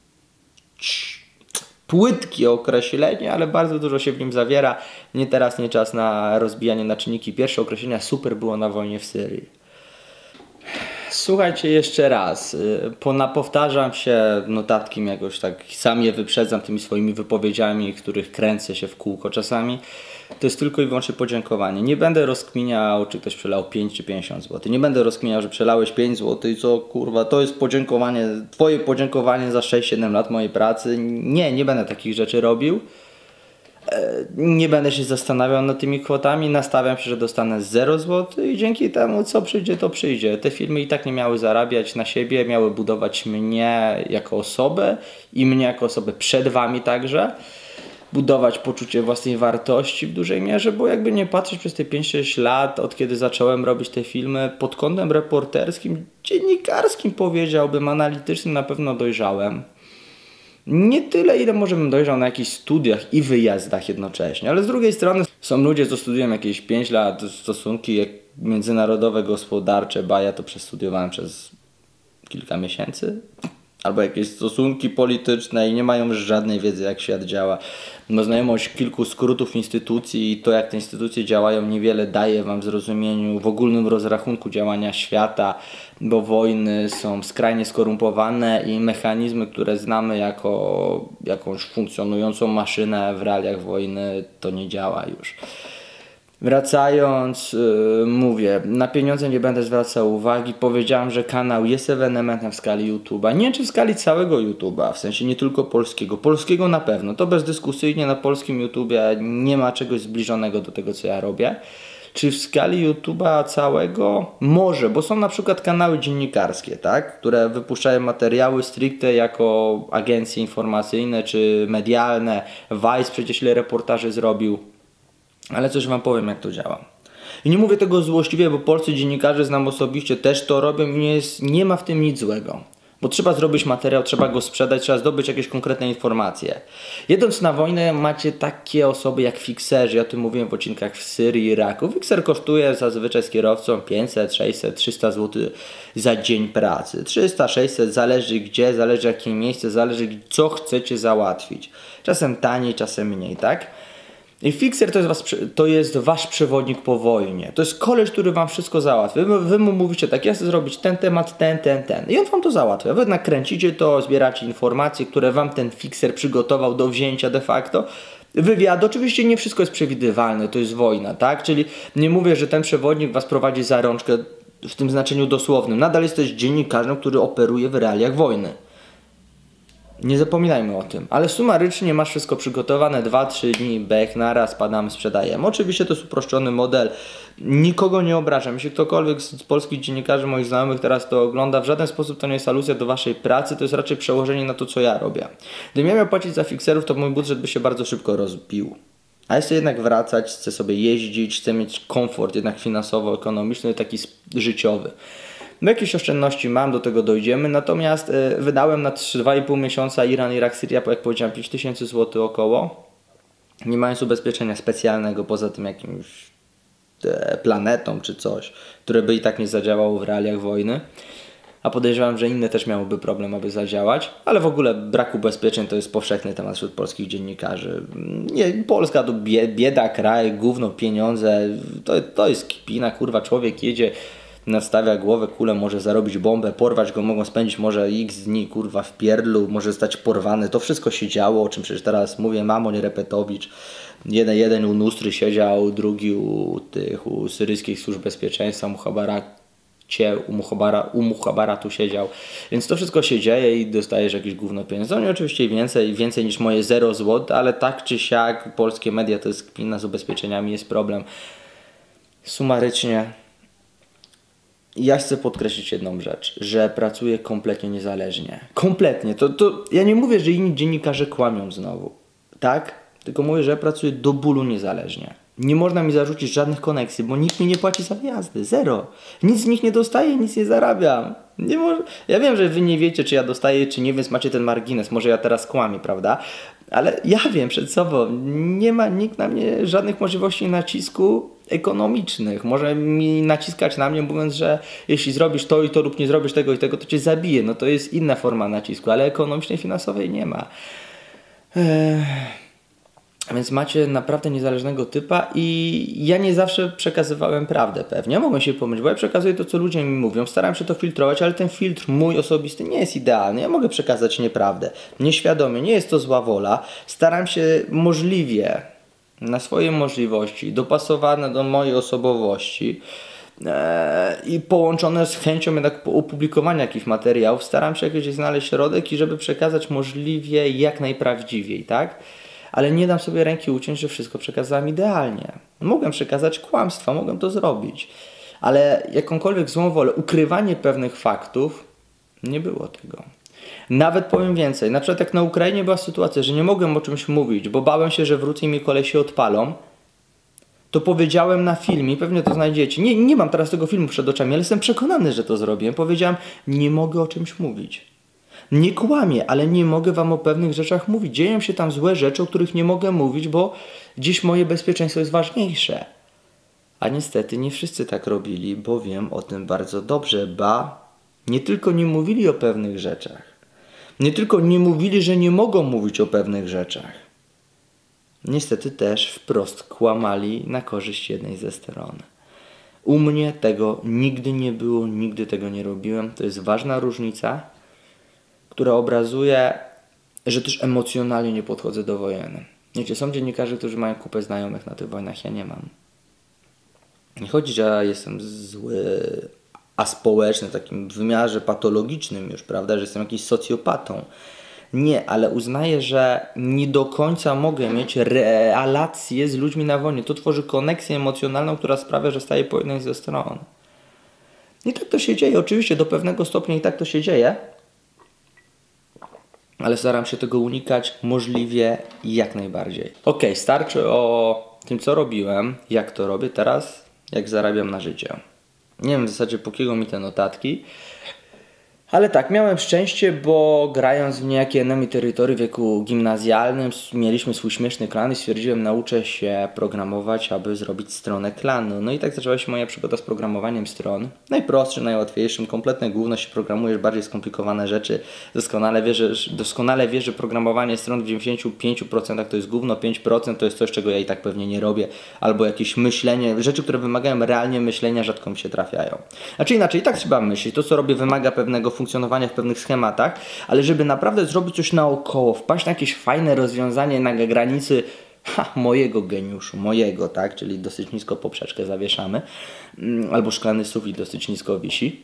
A: płytkie określenie, ale bardzo dużo się w nim zawiera. Nie teraz, nie czas na rozbijanie na czynniki pierwsze. Określenia super było na wojnie w Syrii. Słuchajcie jeszcze raz. Powtarzam się, notatki jakoś tak sam je wyprzedzam tymi swoimi wypowiedziami, których kręcę się w kółko czasami. To jest tylko i wyłącznie podziękowanie. Nie będę rozkminiał, czy ktoś przelał 5 czy 50 zł. Nie będę rozkminiał, że przelałeś 5 zł i co, kurwa, to jest podziękowanie, twoje podziękowanie za 6-7 lat mojej pracy. Nie będę takich rzeczy robił. Nie będę się zastanawiał nad tymi kwotami. Nastawiam się, że dostanę 0 zł i dzięki temu, co przyjdzie, to przyjdzie. Te filmy i tak nie miały zarabiać na siebie, miały budować mnie jako osobę i mnie jako osobę przed wami także. Budować poczucie własnej wartości w dużej mierze, bo jakby nie patrzeć przez te 5-6 lat, od kiedy zacząłem robić te filmy, pod kątem reporterskim, dziennikarskim powiedziałbym, analitycznym na pewno dojrzałem. Nie tyle, ile może bym dojrzał na jakichś studiach i wyjazdach jednocześnie, ale z drugiej strony są ludzie, co studiują jakieś 5 lat, stosunki międzynarodowe, gospodarcze, ba ja to przestudiowałem przez kilka miesięcy. Albo jakieś stosunki polityczne i nie mają żadnej wiedzy, jak świat działa. No, znajomość kilku skrótów instytucji i to, jak te instytucje działają, niewiele daje wam w zrozumieniu, w ogólnym rozrachunku działania świata, bo wojny są skrajnie skorumpowane i mechanizmy, które znamy jako jakąś funkcjonującą maszynę w realiach wojny, to nie działa już. Wracając, mówię, na pieniądze nie będę zwracał uwagi. Powiedziałem, że kanał jest ewenementem w skali YouTube'a. Nie wiem, czy w skali całego YouTube'a, w sensie nie tylko polskiego. Polskiego na pewno. To bezdyskusyjnie na polskim YouTubie nie ma czegoś zbliżonego do tego, co ja robię. Czy w skali YouTube'a całego? Może, bo są na przykład kanały dziennikarskie, tak? Które wypuszczają materiały stricte jako agencje informacyjne czy medialne. Vice przecież ile reportaży zrobił. Ale coś wam powiem, jak to działa. I nie mówię tego złośliwie, bo polscy dziennikarze znam osobiście, też to robią i nie ma w tym nic złego. Bo trzeba zrobić materiał, trzeba go sprzedać, trzeba zdobyć jakieś konkretne informacje. Jedąc na wojnę macie takie osoby jak fikserzy, ja o tym mówiłem w odcinkach w Syrii, Iraku. Fikser kosztuje zazwyczaj z kierowcą 500, 600, 300 zł za dzień pracy. 300, 600, zależy gdzie, zależy jakie miejsce, zależy co chcecie załatwić. Czasem taniej, czasem mniej, tak? I fikser to jest wasz przewodnik po wojnie. To jest koleś, który wam wszystko załatwi. Wy mu mówicie tak, ja chcę zrobić ten temat, ten. I on wam to załatwia. Wy nakręcicie to, zbieracie informacje, które wam ten fikser przygotował do wzięcia de facto. Wywiad, oczywiście nie wszystko jest przewidywalne, to jest wojna, tak? Czyli nie mówię, że ten przewodnik was prowadzi za rączkę w tym znaczeniu dosłownym. Nadal jesteś dziennikarzem, który operuje w realiach wojny. Nie zapominajmy o tym, ale sumarycznie masz wszystko przygotowane, 2-3 dni, bek, naraz, spadamy, sprzedajemy. Oczywiście to jest uproszczony model, nikogo nie obrażam. Jeśli ktokolwiek z polskich dziennikarzy, moich znajomych teraz to ogląda, w żaden sposób to nie jest aluzja do waszej pracy, to jest raczej przełożenie na to, co ja robię. Gdybym ja miał płacić za fikserów, to mój budżet by się bardzo szybko rozbił. A chcę jednak wracać, chcę sobie jeździć, chcę mieć komfort jednak finansowo-ekonomiczny, taki życiowy. No jakieś oszczędności mam, do tego dojdziemy, natomiast wydałem na 2,5 miesiąca Iran, Irak, Syria, jak powiedziałem, 5000 zł około. Nie mając ubezpieczenia specjalnego poza tym jakimś planetą czy coś, które by i tak nie zadziałało w realiach wojny. A podejrzewam, że inne też miałyby problem, aby zadziałać. Ale w ogóle brak ubezpieczeń to jest powszechny temat wśród polskich dziennikarzy. Nie, Polska to bieda, kraj, gówno, pieniądze. To jest kpina, kurwa, człowiek jedzie, nastawia głowę, kulę, może zarobić bombę, porwać go, mogą spędzić może x dni, kurwa, w pierdlu, może zostać porwany. To wszystko się działo, o czym przecież teraz mówię, Mamoń Repetowicz. Jeden u Nustry siedział, drugi u syryjskich służb bezpieczeństwa, u Muhabaratu siedział. Więc to wszystko się dzieje i dostajesz jakieś gówno pieniędzy. Oni oczywiście więcej niż moje 0 zł, ale tak czy siak polskie media to jest kpina, z ubezpieczeniami jest problem. Sumarycznie ja chcę podkreślić jedną rzecz, że pracuję kompletnie niezależnie. Kompletnie. Ja nie mówię, że inni dziennikarze kłamią znowu. Tak? Tylko mówię, że ja pracuję do bólu niezależnie. Nie można mi zarzucić żadnych koneksji, bo nikt mi nie płaci za wyjazdy. Zero. Nic z nich nie dostaję, nic nie zarabiam. Ja wiem, że wy nie wiecie, czy ja dostaję, czy nie, więc macie ten margines. Może ja teraz kłamię, prawda? Ale ja wiem przed sobą. Nie ma nikt na mnie żadnych możliwości nacisku ekonomicznych. Może mi naciskać na mnie, mówiąc, że jeśli zrobisz to i to lub nie zrobisz tego i tego, to cię zabije. No to jest inna forma nacisku, ale ekonomicznej, finansowej nie ma. A więc macie naprawdę niezależnego typa i ja nie zawsze przekazywałem prawdę pewnie. Mogłem się pomylić, bo ja przekazuję to, co ludzie mi mówią. Staram się to filtrować, ale ten filtr mój osobisty nie jest idealny. Ja mogę przekazać nieprawdę. Nieświadomie, nie jest to zła wola. Staram się możliwie, na swoje możliwości, dopasowane do mojej osobowości i połączone z chęcią jednak opublikowania jakichś materiałów, staram się jakoś znaleźć środek i żeby przekazać możliwie jak najprawdziwiej, tak? Ale nie dam sobie ręki uciąć, że wszystko przekazałem idealnie. Mogłem przekazać kłamstwa, mogłem to zrobić. Ale jakąkolwiek złą wolę, ukrywanie pewnych faktów, nie było tego. Nawet powiem więcej, na przykład jak na Ukrainie była sytuacja, że nie mogłem o czymś mówić, bo bałem się, że wrócę i mi kolesi odpalą, to powiedziałem na filmie, pewnie to znajdziecie. Nie mam teraz tego filmu przed oczami, ale jestem przekonany, że to zrobiłem. Powiedziałem, nie mogę o czymś mówić. Nie kłamię, ale nie mogę wam o pewnych rzeczach mówić. Dzieją się tam złe rzeczy, o których nie mogę mówić, bo dziś moje bezpieczeństwo jest ważniejsze. A niestety nie wszyscy tak robili, bo wiem o tym bardzo dobrze, nie tylko nie mówili o pewnych rzeczach. Nie tylko nie mówili, że nie mogą mówić o pewnych rzeczach. Niestety też wprost kłamali na korzyść jednej ze stron. U mnie tego nigdy nie było, nigdy tego nie robiłem. To jest ważna różnica, która obrazuje, że też emocjonalnie nie podchodzę do wojny. Wiecie, są dziennikarze, którzy mają kupę znajomych na tych wojnach, ja nie mam. Nie chodzi, że ja jestem zły, aspołeczny, w takim wymiarze patologicznym już, prawda, że jestem jakiś socjopatą. Nie, ale uznaję, że nie do końca mogę mieć relacje z ludźmi na wojnie. To tworzy koneksję emocjonalną, która sprawia, że staję po jednej ze stron. I tak to się dzieje. Oczywiście do pewnego stopnia i tak to się dzieje, ale staram się tego unikać możliwie jak najbardziej. Ok, starczy o tym, co robiłem, jak to robię teraz, jak zarabiam na życie. Nie wiem w zasadzie po kiego mi te notatki, Ale tak, miałem szczęście, bo grając w niejakie Enemy Territory w wieku gimnazjalnym mieliśmy swój śmieszny klan i stwierdziłem, nauczę się programować, aby zrobić stronę klanu. No i tak zaczęła się moja przygoda z programowaniem stron. Najprostszym, najłatwiejszym, kompletne gówno się programujesz, bardziej skomplikowane rzeczy. Doskonale wiesz, że programowanie stron w 95% to jest gówno, 5% to jest coś, czego ja i tak pewnie nie robię. Albo jakieś myślenie, rzeczy, które wymagają realnie myślenia, rzadko mi się trafiają. Znaczy inaczej, i tak trzeba myśleć. To, co robię, wymaga pewnego funkcjonowania w pewnych schematach, ale żeby naprawdę zrobić coś naokoło, wpaść na jakieś fajne rozwiązanie na granicy mojego geniuszu, tak, czyli dosyć nisko poprzeczkę zawieszamy, albo szklany sufit dosyć nisko wisi,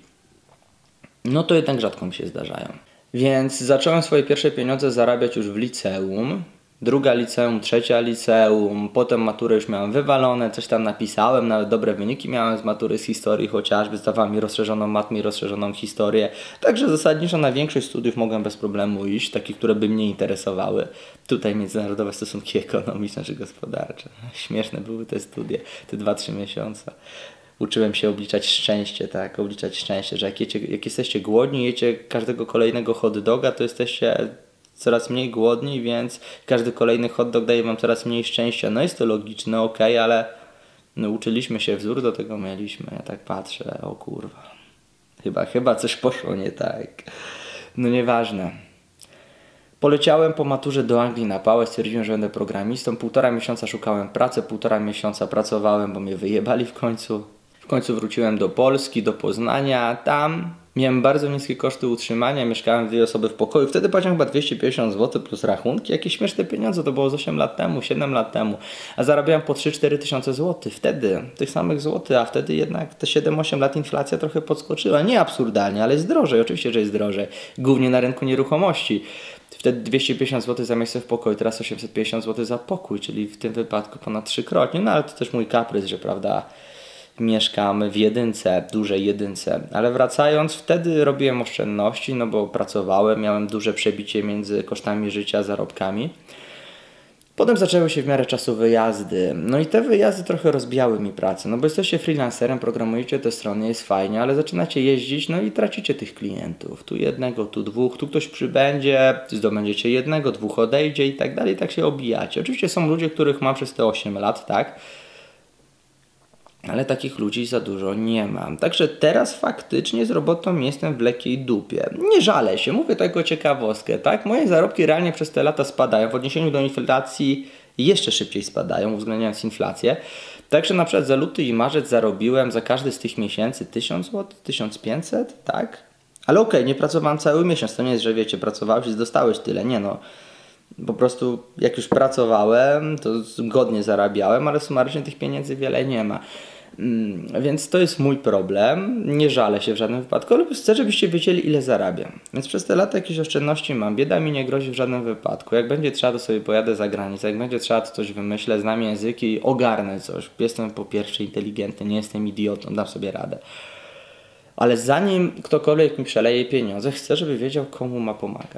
A: no to jednak rzadko mi się zdarzają. Więc zacząłem swoje pierwsze pieniądze zarabiać już w liceum. Druga liceum, trzecia liceum, potem maturę już miałem wywalone, coś tam napisałem, nawet dobre wyniki miałem z matury z historii chociażby, zdawałem mi rozszerzoną matmę i rozszerzoną historię, także zasadniczo na większość studiów mogłem bez problemu iść, takich, które by mnie interesowały. Tutaj międzynarodowe stosunki ekonomiczne czy gospodarcze. Śmieszne były te studia, te 2-3 miesiące. Uczyłem się obliczać szczęście, tak, że jak jesteście głodni, jecie każdego kolejnego hot doga, to jesteście coraz mniej głodni, więc każdy kolejny hot dog daje wam coraz mniej szczęścia. No jest to logiczne, okej, ale no, uczyliśmy się, wzór do tego mieliśmy. Ja tak patrzę, o kurwa, chyba coś poszło nie tak. No nieważne. Poleciałem po maturze do Anglii na pałę, stwierdziłem, że będę programistą. 1,5 miesiąca szukałem pracy, 1,5 miesiąca pracowałem, bo mnie wyjebali w końcu. W końcu wróciłem do Polski, do Poznania. Tam miałem bardzo niskie koszty utrzymania, mieszkałem 2 osoby w pokoju. Wtedy płaciłem chyba 250 zł plus rachunki. Jakieś śmieszne pieniądze, to było z 8 lat temu, 7 lat temu. A zarabiałem po 3-4 tysiące złotych. Wtedy, tych samych złotych, a wtedy jednak te 7-8 lat inflacja trochę podskoczyła. Nie absurdalnie, ale jest drożej. Oczywiście, że jest drożej. Głównie na rynku nieruchomości. Wtedy 250 zł za miejsce w pokoju, teraz 850 zł za pokój, czyli w tym wypadku ponad 3-krotnie. No ale to też mój kaprys, że prawda, mieszkam w jedynce, dużej jedynce. Ale wracając, wtedy robiłem oszczędności, no bo pracowałem, miałem duże przebicie między kosztami życia a zarobkami. Potem zaczęły się w miarę czasu wyjazdy. No i te wyjazdy trochę rozbijały mi pracę. No bo jesteście freelancerem, programujecie te strony, jest fajnie, ale zaczynacie jeździć, no i tracicie tych klientów. Tu jednego, tu 2, tu ktoś przybędzie, zdobędziecie jednego, 2 odejdzie i tak dalej, tak się obijacie. Oczywiście są ludzie, których mam przez te 8 lat, tak? Ale takich ludzi za dużo nie mam. Także teraz faktycznie z robotą jestem w lekkiej dupie. Nie żalę się, mówię to jako ciekawostkę, tak? Moje zarobki realnie przez te lata spadają. W odniesieniu do inflacji jeszcze szybciej spadają, uwzględniając inflację. Także na przykład za luty i marzec zarobiłem za każdy z tych miesięcy 1000 zł, 1500, tak? Ale okej, nie pracowałem cały miesiąc. To nie jest, że wiecie, pracowałeś i dostałeś tyle. Nie no. Po prostu jak już pracowałem, to godnie zarabiałem, ale sumarycznie tych pieniędzy wiele nie ma. Więc to jest mój problem. Nie żalę się w żadnym wypadku, ale chcę, żebyście wiedzieli, ile zarabiam. Więc przez te lata jakieś oszczędności mam. Bieda mi nie grozi w żadnym wypadku. Jak będzie trzeba, to sobie pojadę za granicę. Jak będzie trzeba, to coś wymyślę, znam języki, ogarnę coś. Jestem po pierwsze inteligentny, nie jestem idiotą, dam sobie radę. Ale zanim ktokolwiek mi przeleje pieniądze, chcę, żeby wiedział, komu ma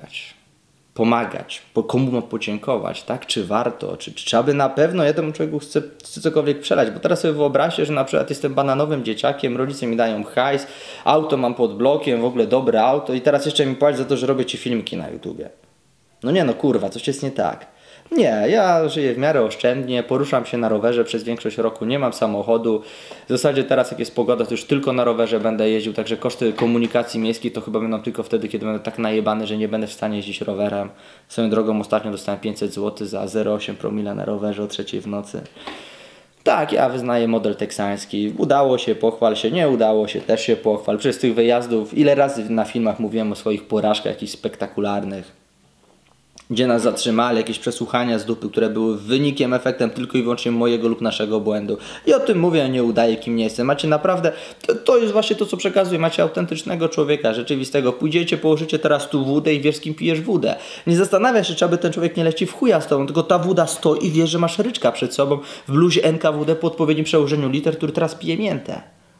A: pomagać, bo komu ma podziękować, tak? Czy warto, czy aby na pewno ja temu człowieku chcę cokolwiek przelać, bo teraz sobie wyobraźcie, że na przykład jestem bananowym dzieciakiem, rodzice mi dają hajs, auto mam pod blokiem, w ogóle dobre auto i teraz jeszcze mi płaci za to, że robię ci filmiki na YouTubie. No nie no kurwa, coś jest nie tak. Nie, ja żyję w miarę oszczędnie, poruszam się na rowerze przez większość roku, nie mam samochodu. W zasadzie teraz jak jest pogoda, to już tylko na rowerze będę jeździł, także koszty komunikacji miejskiej to chyba będą tylko wtedy, kiedy będę tak najebany, że nie będę w stanie jeździć rowerem. Swoją drogą ostatnio dostałem 500 zł za 0,8 promila na rowerze o 3 w nocy. Tak, ja wyznaję model teksański. Udało się, pochwal się, nie udało się, też się pochwal. Przez tych wyjazdów, ile razy na filmach mówiłem o swoich porażkach jakichś spektakularnych, gdzie nas zatrzymali, jakieś przesłuchania z dupy, które były wynikiem, efektem tylko i wyłącznie mojego lub naszego błędu. I o tym mówię, a nie udaję, kim nie jestem. Macie naprawdę, to jest właśnie to, co przekazuję. Macie autentycznego człowieka, rzeczywistego. Pójdziecie, położycie teraz tu wódę i wiesz, z kim pijesz wódę. Nie zastanawia się, czy aby ten człowiek nie leci w chuja z tobą, tylko ta woda stoi i wiesz, że masz ryczka przed sobą w bluzie NKWD po odpowiednim przełożeniu liter, który teraz pije miętę.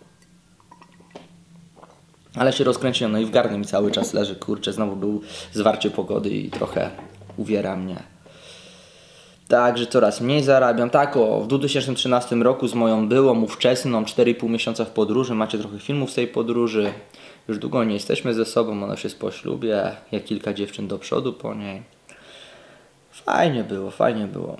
A: Ale się rozkręciłem, no i w gardle mi cały czas leży, kurczę, znowu był zwarcie pogody i trochę uwiera mnie. Tak, że coraz mniej zarabiam. Tak, w 2013 roku z moją byłą, ówczesną, 4,5 miesiąca w podróży. Macie trochę filmów z tej podróży. Już długo nie jesteśmy ze sobą, ona już jest po ślubie. Jak kilka dziewczyn do przodu po niej. Fajnie było, fajnie było.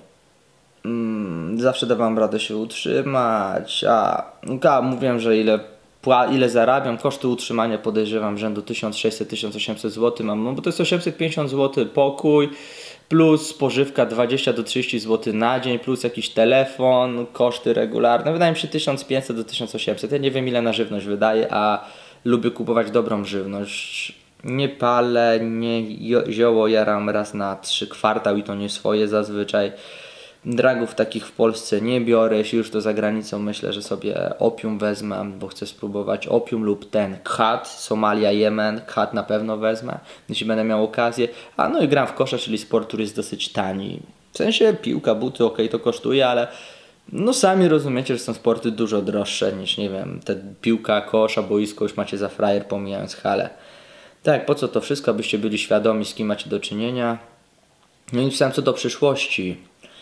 A: Zawsze dawałem radę się utrzymać. Mówiłem, że ile zarabiam, koszty utrzymania podejrzewam rzędu 1600-1800 zł mam, no bo to jest 850 zł pokój, plus spożywka 20 do 30 zł na dzień, plus jakiś telefon, koszty regularne, wydaje mi się 1500 do 1800, ja nie wiem ile na żywność wydaję, a lubię kupować dobrą żywność. Nie palę, zioło jaram raz na 3 kwartał i to nie swoje zazwyczaj. Dragów takich w Polsce nie biorę, jeśli już to za granicą myślę, że sobie opium wezmę, bo chcę spróbować opium lub ten khat, Somalia, Jemen, khat na pewno wezmę, jeśli będę miał okazję. No i gram w kosza, czyli sport, który jest dosyć tani. W sensie piłka, buty, ok, to kosztuje, ale no sami rozumiecie, że są sporty dużo droższe niż, nie wiem, te piłka, kosza, boisko już macie za frajer, pomijając halę. Tak, po co to wszystko, abyście byli świadomi, z kim macie do czynienia. No i co do przyszłości.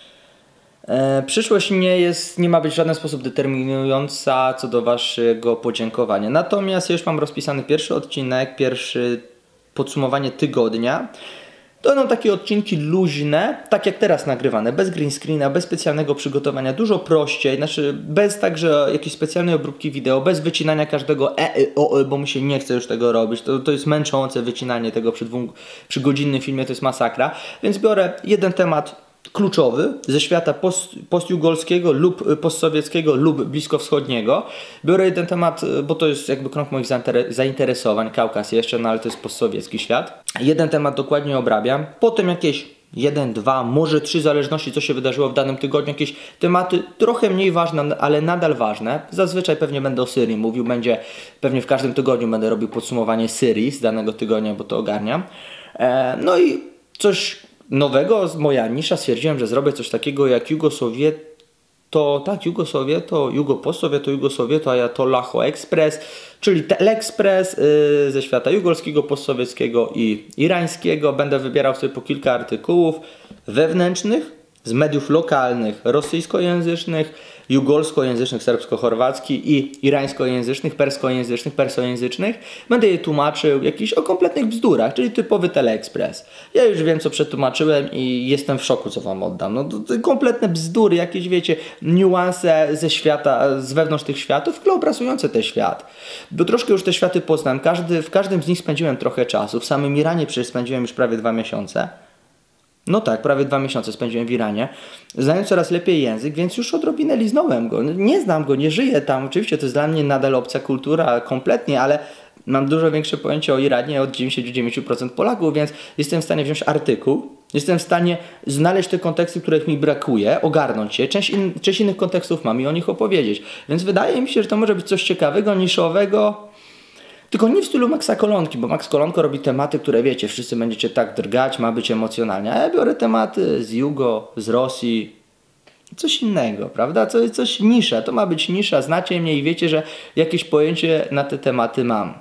A: Przyszłość nie ma być w żaden sposób determinująca co do waszego podziękowania. Natomiast ja już mam rozpisany pierwszy odcinek, podsumowanie tygodnia. To będą takie odcinki luźne, tak jak teraz nagrywane, bez green screena, bez specjalnego przygotowania, dużo prościej, znaczy bez także jakiejś specjalnej obróbki wideo, bez wycinania każdego bo mi się nie chce już tego robić, to jest męczące wycinanie tego przy godzinnym filmie, to jest masakra, więc biorę jeden temat kluczowy ze świata postjugolskiego lub postsowieckiego lub bliskowschodniego. Biorę jeden temat, bo to jest jakby krąg moich zainteresowań, Kaukaz jeszcze, no ale to jest postsowiecki świat. Jeden temat dokładnie obrabiam, potem jakieś 1, 2, może 3 w zależności co się wydarzyło w danym tygodniu, jakieś tematy trochę mniej ważne, ale nadal ważne. Zazwyczaj pewnie będę o Syrii mówił, pewnie w każdym tygodniu będę robił podsumowanie Syrii z danego tygodnia, bo to ogarniam. No i coś nowego z moja nisza, stwierdziłem, że zrobię coś takiego jak Jugosowieto Ayatollah Express, czyli Telexpress ze świata jugolskiego, postsowieckiego i irańskiego. Będę wybierał sobie po kilka artykułów wewnętrznych, z mediów lokalnych, rosyjskojęzycznych, jugolskojęzycznych, serbsko-chorwackich i irańskojęzycznych, persojęzycznych. Będę je tłumaczył jakiś o kompletnych bzdurach, czyli typowy Teleexpress. Ja już wiem, co przetłumaczyłem i jestem w szoku, co wam oddam. No to kompletne bzdury, jakieś wiecie, niuanse ze świata, z wewnątrz tych światów, które obrazujące ten świat. Bo troszkę już te światy poznałem, w każdym z nich spędziłem trochę czasu. W samym Iranie przecież spędziłem już prawie 2 miesiące. No tak, prawie 2 miesiące spędziłem w Iranie, znając coraz lepiej język, więc już odrobinę liznąłem go. Nie znam go, nie żyję tam, oczywiście to jest dla mnie nadal obca kultura kompletnie, ale mam dużo większe pojęcie o Iranie od 99% Polaków, więc jestem w stanie wziąć artykuł, jestem w stanie znaleźć te konteksty, których mi brakuje, ogarnąć je, część innych kontekstów mam i o nich opowiedzieć. Więc wydaje mi się, że to może być coś ciekawego, niszowego, tylko nie w stylu Maxa Kolonki, bo Max Kolonko robi tematy, które wiecie, wszyscy będziecie tak drgać, ma być emocjonalnie, a ja biorę tematy z Jugo, z Rosji, coś innego, prawda? Coś nisza, to ma być nisza, znacie mnie i wiecie, że jakieś pojęcie na te tematy mam.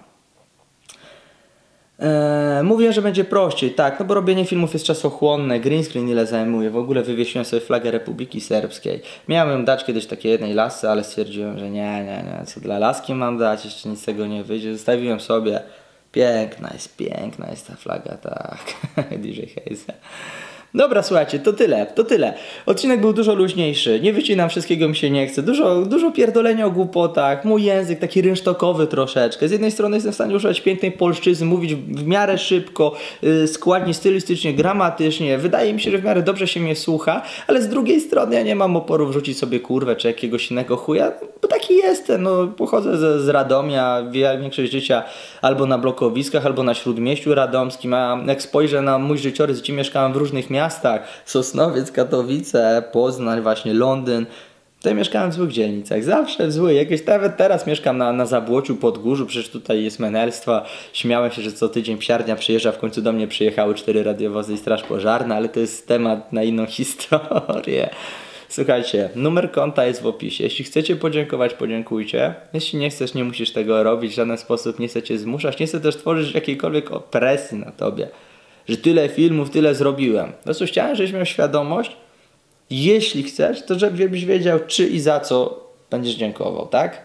A: Mówię, że będzie prościej, tak, no bo robienie filmów jest czasochłonne, green screen ile zajmuje, w ogóle wywiesiłem sobie flagę Republiki Serbskiej. Miałem ją dać kiedyś takiej jednej lasce, ale stwierdziłem, że nie, co dla laski mam dać, jeszcze nic z tego nie wyjdzie, zostawiłem sobie, piękna jest ta flaga, tak, DJ Haze. Dobra, słuchajcie, to tyle. Odcinek był dużo luźniejszy, nie wycinam wszystkiego, mi się nie chce, dużo pierdolenia o głupotach, mój język taki rynsztokowy troszeczkę. Z jednej strony jestem w stanie używać pięknej polszczyzny, mówić w miarę szybko, składnie, stylistycznie, gramatycznie, wydaje mi się, że w miarę dobrze się mnie słucha, ale z drugiej strony ja nie mam oporu wrzucić sobie kurwę czy jakiegoś innego chuja, bo taki jestem, no pochodzę z Radomia, większość życia albo na blokowiskach, albo na Śródmieściu Radomskim, a jak spojrzę na mój życiorys, gdzie mieszkałem w różnych miastach, Sosnowiec, Katowice, Poznań, właśnie Londyn. Tutaj mieszkałem w złych dzielnicach, zawsze w złych. Jakieś nawet teraz mieszkam na Zabłociu, Podgórzu, przecież tutaj jest menelstwa. Śmiałem się, że co tydzień psiarnia przyjeżdża, w końcu do mnie przyjechały 4 radiowozy i straż pożarna, ale to jest temat na inną historię. Słuchajcie, numer konta jest w opisie. Jeśli chcecie podziękować, podziękujcie. Jeśli nie chcesz, nie musisz tego robić w żaden sposób, nie chcę cię zmuszać, nie chcę też tworzyć jakiejkolwiek presji na tobie, że tyle filmów, tyle zrobiłem. Po prostu chciałem, żebyś miał świadomość, Jeśli chcesz, to żebyś wiedział, czy i za co będziesz dziękował, tak?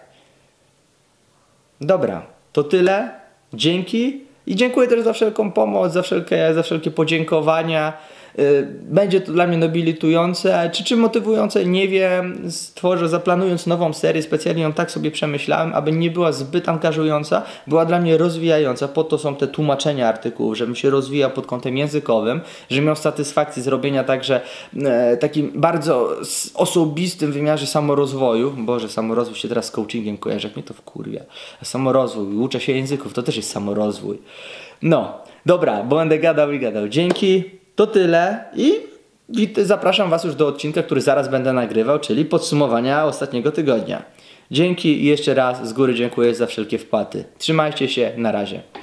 A: Dobra, to tyle. Dzięki i dziękuję też za wszelką pomoc, za wszelkie podziękowania. Będzie to dla mnie nobilitujące, czy motywujące, nie wiem. Zaplanując nową serię, specjalnie ją tak sobie przemyślałem, aby nie była zbyt angażująca, była dla mnie rozwijająca. Po to są te tłumaczenia artykułów, żebym się rozwijał pod kątem językowym, żebym miał satysfakcję z robienia także takim bardzo osobistym wymiarze samorozwoju. Boże, samorozwój się teraz z coachingiem kojarzy, jak mnie to wkurwia. Samorozwój, uczę się języków, to też jest samorozwój. No, dobra, bo będę gadał i gadał. Dzięki. To tyle i zapraszam Was już do odcinka, który zaraz będę nagrywał, czyli podsumowania ostatniego tygodnia. Dzięki i jeszcze raz z góry dziękuję za wszelkie wpłaty. Trzymajcie się, na razie.